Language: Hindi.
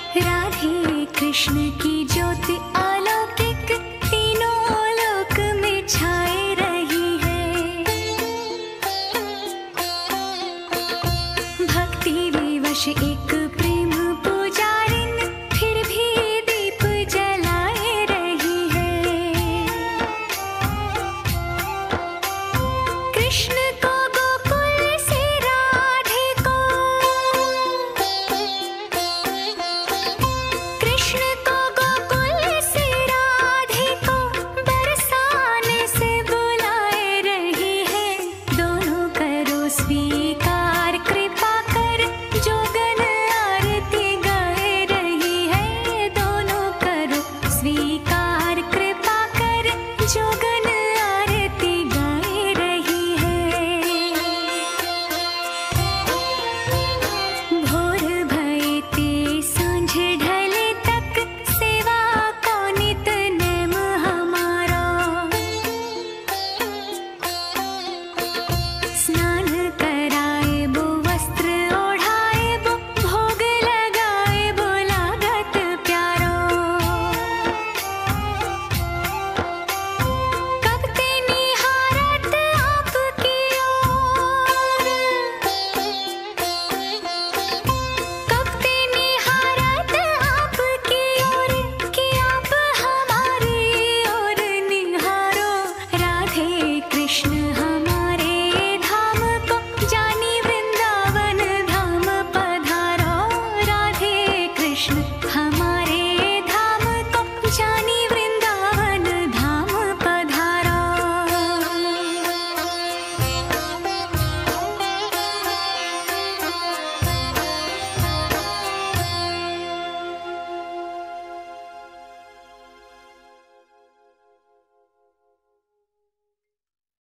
राधे कृष्ण की ज्योति अलौकिक तीनों लोक में छाए रही है। भक्ति विवश एक प्रेम पुजारिन फिर भी दीप जलाए रही है। कृष्ण को गोकुल से राधे को, कृष्ण को गोकुल से राधे को बरसाने से बुलाए रही है। दोनों करो स्वीकार कृपा कर जोगन आरती गाए रही है। दोनों करो स्वीकार कृपा कर जोगन आरती गाए रही है। भोर भये ते सांझ ढले तक सेवा को नित नेम हमारा। स्नान कराए बो वस्त्र ओढ़ाए बो भोग लगाए बो लागत प्यारो। कब ते निहारत आपकी ओर, कब ते निहारत आपकी ओर कि आप हमारी ओर निहारो। राधे कृष्ण हमारे धाम को जानी वृंदावन धाम पधारो। राधे कृष्ण हम